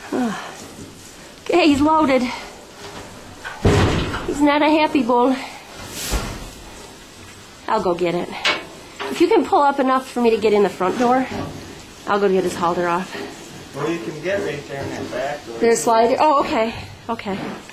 Okay, he's loaded. He's not a happy bull. I'll go get it. If you can pull up enough for me to get in the front door, I'll go get his halter off. Well, you can get right there in that back door. There's a slider. Oh, okay. Okay.